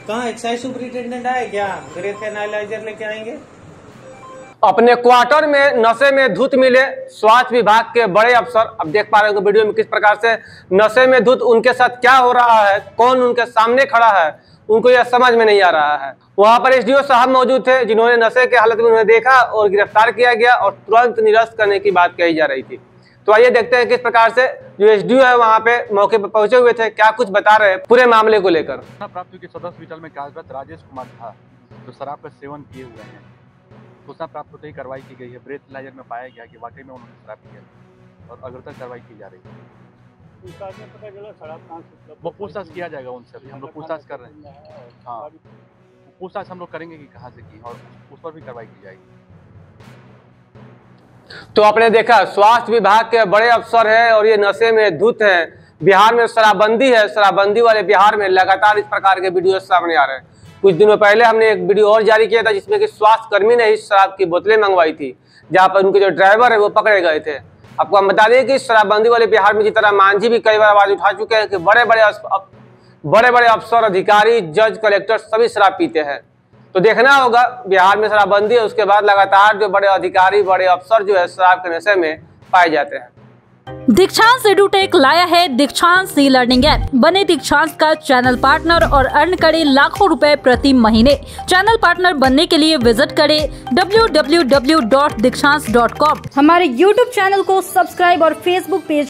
कहाँ excise superintendent आए क्या? ब्रेथ एनालाइजर लेके आएंगे। अपने क्वार्टर में नशे में धुत मिले स्वास्थ्य विभाग के बड़े अफसर। अब देख पा रहे हो वीडियो में किस प्रकार से नशे में धुत, उनके साथ क्या हो रहा है, कौन उनके सामने खड़ा है, उनको यह समझ में नहीं आ रहा है। वहां पर एसडीओ साहब मौजूद थे जिन्होंने नशे के हालत में उन्हें देखा और गिरफ्तार किया गया और तुरंत निरस्त करने की बात कही जा रही थी। तो आइए देखते हैं किस प्रकार से जो एसडीओ है वहां पे मौके पर पहुंचे हुए थे, क्या कुछ बता रहे हैं पूरे मामले को लेकर। प्राप्त हुई कि सदर हॉस्पिटल में कार्यरत राजेश कुमार था जो शराब का सेवन किए हुए हैं। सूचना प्राप्त होते ही कार्रवाई की गई है। ब्रेथ एनालाइजर में पाया गया कि वाकई में उन्होंने शराब किया और अग्रतर कार्रवाई की जा रही है। वो पूछताछ किया जाएगा उनसे, अभी हम लोग पूछताछ कर रहे हैं। हाँ, पूछताछ हम लोग करेंगे कि कहाँ से की और उस पर भी कार्रवाई की जाएगी। तो आपने देखा स्वास्थ्य विभाग के बड़े अफसर हैं और ये नशे में धुत हैं। बिहार में शराबबंदी है, शराबबंदी वाले बिहार में लगातार इस प्रकार के वीडियो सामने आ रहे हैं। कुछ दिनों पहले हमने एक वीडियो और जारी किया था जिसमें कि स्वास्थ्य कर्मी ने इस शराब की बोतलें मंगवाई थी, जहां पर उनके जो ड्राइवर है वो पकड़े गए थे। आपको हम बता दें कि शराबबंदी वाले बिहार में जिस तरह मांझी भी कई बार आवाज उठा चुके हैं कि बड़े बड़े अफसर, अधिकारी, जज, कलेक्टर सभी शराब पीते हैं। तो देखना होगा बिहार में शराबबंदी है, उसके बाद लगातार जो बड़े अधिकारी, बड़े अफसर जो है शराब के नशे में पाए जाते हैं। दीक्षांत एडुटेक लाया है दीक्षांत सी लर्निंग ऐप। बने दीक्षांत का चैनल पार्टनर और अर्न करें लाखों रुपए प्रति महीने। चैनल पार्टनर बनने के लिए विजिट करें www.dikshans.com। हमारे YouTube चैनल को सब्सक्राइब और Facebook पेज